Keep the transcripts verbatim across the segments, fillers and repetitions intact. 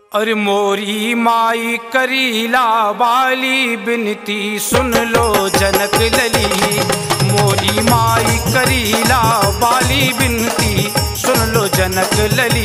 अरे मोरी माई करीला वाली बिनती सुन लो जनक लली। मोरी माई करीला वाली बिनती सुन लो जनक लली।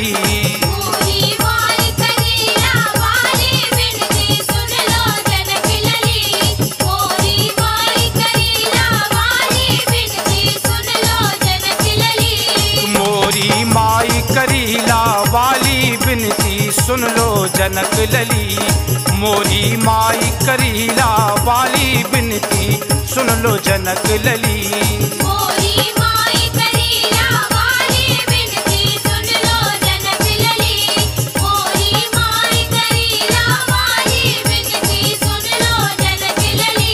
सुन लो जनक लली। मोरी माई करीला वाली बिनती सुन लो जनक लली। मोरी माई करीला वाली बिनती सुन लो जनक लली। मोरी माई करीला वाली बिनती सुन लो जनक लली।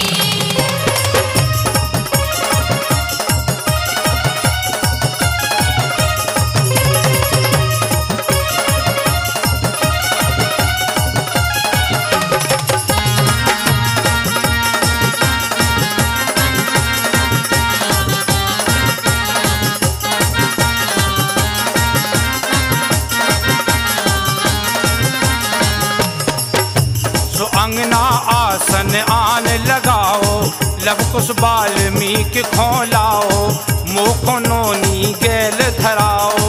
अंगना आसन आन लगाओ, लब कुश वाल्मीकि खोलाओ, मोखो नोनी गैल धराओ।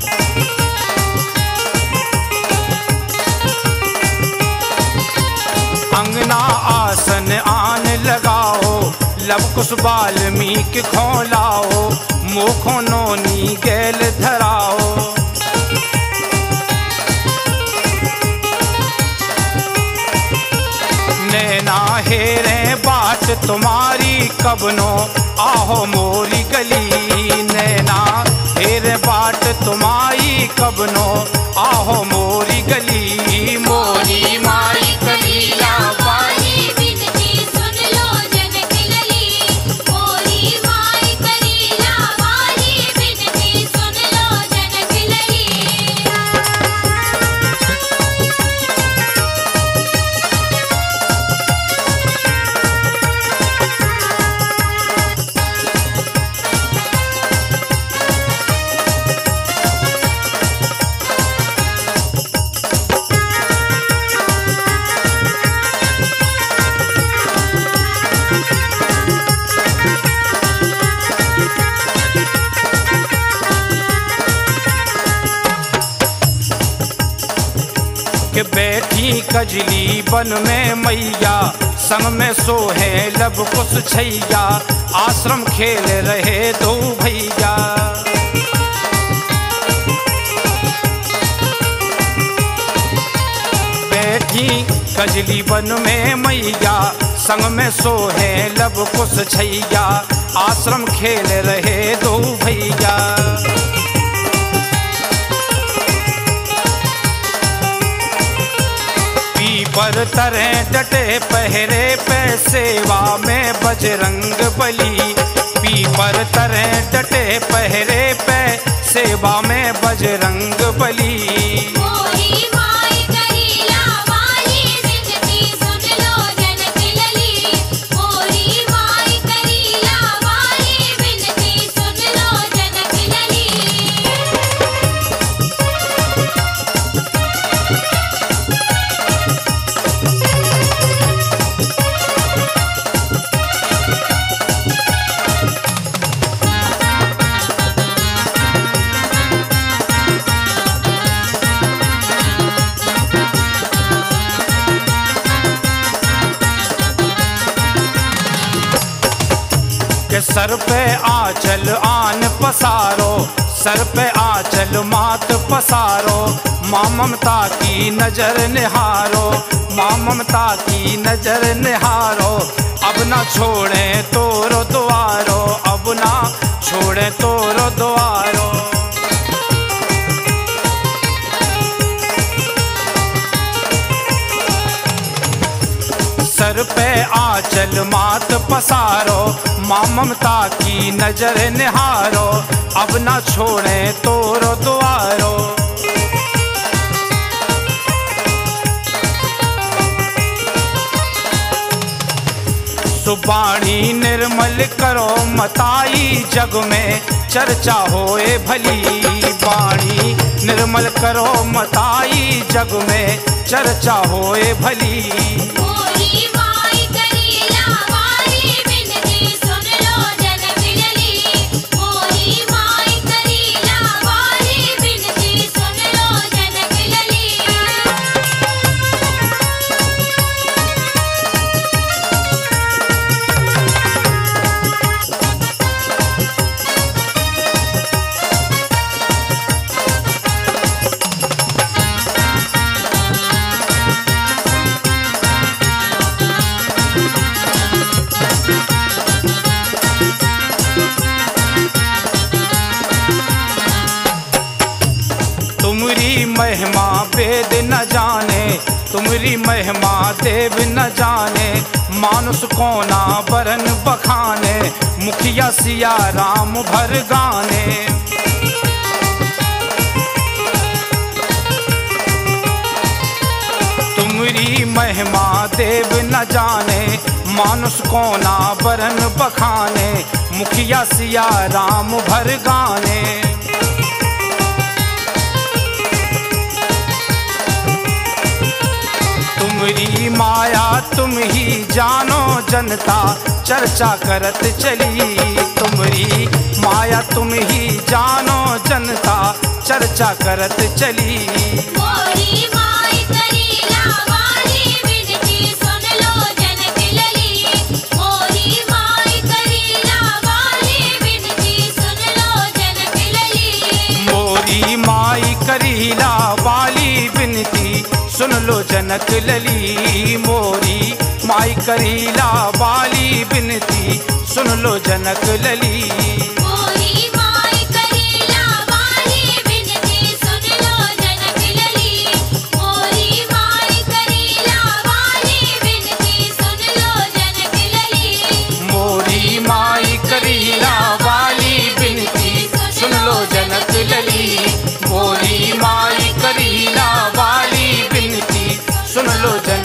अंगना आसन आन लगाओ, लब कुश वाल्मीकि खोलाओ, मोखो नोनी गैल धराओ। नैना हेरे बाट तुम्हारी कबनो आहो मोरी गली। नैना हेरे बाट तुम्हारी कबनो आहो मोरी गली। मोरी माई करीला वाली बिनती सुन लो जनक लली। मोरी माई करीला वाली बिनती सुन लो जनक लली। के बैठी कजली बन में मैया, संग में सोहे लब कुश छैया, आश्रम खेल रहे दो भैया। बैठी कजली बन में मैया, संग में सोहे लब कुश छैया, आश्रम खेल रहे दो भैया। पर तरह डटे पहरे पे सेवा में बजरंग बली। पीपर तरह डटे पहरे पे सेवा में बजरंग बली। मोरी माई करीला वाली बिनती सुन लो जनक लली। मोरी माई करीला वाली बिनती सुन लो जनक लली। के सर पे आंचल आन पसारो, सर पे आंचल मात पसारो, माँ ममता की नजर निहारो, माँ ममता की नजर निहारो। अब ना छोड़े तोरो द्वारो, अब ना छोड़े तोरो द्वारो। सर पे आंचल मात पसारो, माँ ममता की नजर निहारो, अब ना छोड़े तोरो द्वारो। सुबाणी निर्मल करो मताई जग में चर्चा होए भली। बाणी निर्मल करो मताई जग में चर्चा होए भली। मोरी माई करीला वाली बिनती सुन लो जनक लली। मोरी माई करीला वाली बिनती सुन लो जनक लली। तुमरी महिमा वेद न जाने, तुमरी महिमा देव न जाने। मानुष कोना बरन बखाने, मुखिया सिया राम भर गाने। तुमरी महिमा देव न जाने, मानुष कोना बरन बखाने। मुखिया सिया राम भर गाने। तुमरी माया तुम ही जानो जनता चर्चा करत चली। तुमरी माया तुम ही जानो जनता चर्चा करत चली। मोरी माई करीला वाली बिनती सुन लो जनक लली। मोरी माई करीला वाली बिनती सुन लो जनक लली। मोरी माई करीला वाली बिनती सुन लो जनक लली। मोरी माई करीला वाली बिनती सुन लो जनक लली। मोरी माई करीला वाली बिनती सुन लो जनक लली। मोरी माई करीला वाली बिनती सुन लो जनक लली। मोरी माई करीला वाली बिनती सुन लो जनक लली। मोरी माई करीला वाली बिनती सुन लो जनक